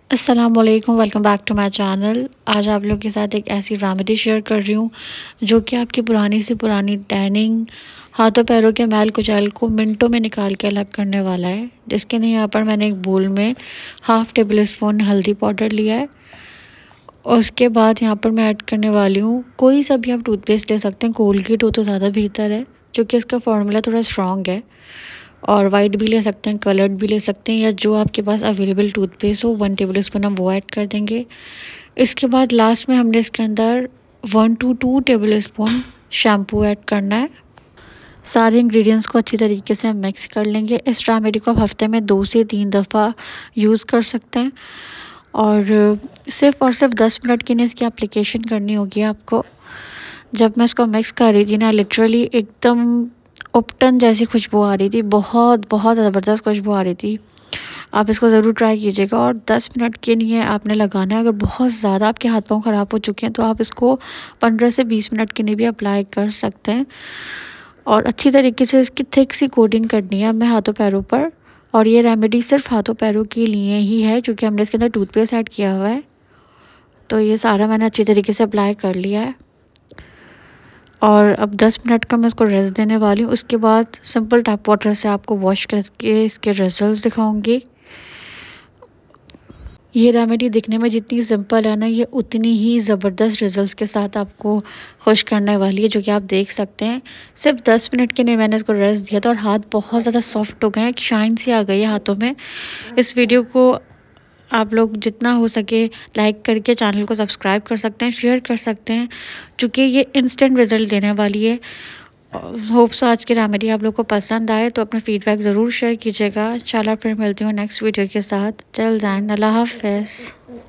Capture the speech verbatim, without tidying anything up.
अस्सलामुअलैकुम, welcome back to my channel. आज आप लोगों के साथ एक ऐसी रेमेडी शेयर कर रही हूँ जो कि आपकी पुरानी से पुरानी टैनिंग, हाथों पैरों के मैल कुचैल को मिनटों में निकाल के अलग करने वाला है। जिसके लिए यहाँ पर मैंने एक बोल में हाफ़ टेबल स्पून हल्दी पाउडर लिया है। और उसके बाद यहाँ पर मैं ऐड करने वाली हूँ, कोई सा भी आप टूथपेस्ट ले सकते हैं, कोलगेट हो तो ज़्यादा बेहतर है क्योंकि इसका फार्मूला थोड़ा स्ट्रॉन्ग है। और वाइट भी ले सकते हैं, कलर्ड भी ले सकते हैं, या जो आपके पास अवेलेबल टूथपेस्ट हो वन टेबल स्पून हम वो ऐड कर देंगे। इसके बाद लास्ट में हमने इसके अंदर one two two table spoon shampoo add करना है। सारे इंग्रेडिएंट्स को अच्छी तरीके से हम मिक्स कर लेंगे। इस रेमेडी को आप हफ्ते में दो से तीन दफ़ा यूज़ कर सकते हैं और सिर्फ़ और सिर्फ दस मिनट के लिए इसकी एप्लीकेशन करनी होगी आपको। जब मैं इसको मिक्स कर रही थी ना, लिटरली एकदम उपटन जैसी खुशबू आ रही थी, बहुत बहुत ज़बरदस्त खुशबू आ रही थी। आप इसको ज़रूर ट्राई कीजिएगा और दस मिनट के लिए आपने लगाना है। अगर बहुत ज़्यादा आपके हाथ पाँव ख़राब हो चुके हैं तो आप इसको पंद्रह से बीस मिनट के लिए भी अप्लाई कर सकते हैं। और अच्छी तरीके से इसकी थिक सी कोटिंग करनी है हमें हाथों पैरों पर। और ये रेमेडी सिर्फ हाथों पैरों के लिए ही है क्योंकि हमने इसके अंदर टूथपेस्ट ऐड किया हुआ है। तो ये सारा मैंने अच्छी तरीके से अप्लाई कर लिया है और अब दस मिनट का मैं इसको रेस्ट देने वाली हूँ। उसके बाद सिंपल टैप वाटर से आपको वॉश करके इसके रिजल्ट्स दिखाऊंगी। ये रेमेडी दिखने में जितनी सिंपल है ना, ये उतनी ही ज़बरदस्त रिजल्ट्स के साथ आपको खुश करने वाली है, जो कि आप देख सकते हैं। सिर्फ दस मिनट के लिए मैंने इसको रेस्ट दिया था और हाथ बहुत ज़्यादा सॉफ्ट हो गए हैं, शाइन सी आ गई है हाथों में। इस वीडियो को आप लोग जितना हो सके लाइक करके चैनल को सब्सक्राइब कर सकते हैं, शेयर कर सकते हैं, क्योंकि ये इंस्टेंट रिज़ल्ट देने वाली है। होप सो आज की रेमेडी आप लोग को पसंद आए तो अपना फीडबैक ज़रूर शेयर कीजिएगा। इंशाल्लाह फिर मिलती हूँ नेक्स्ट वीडियो के साथ। टिल देन अल्लाह हाफ़िज़।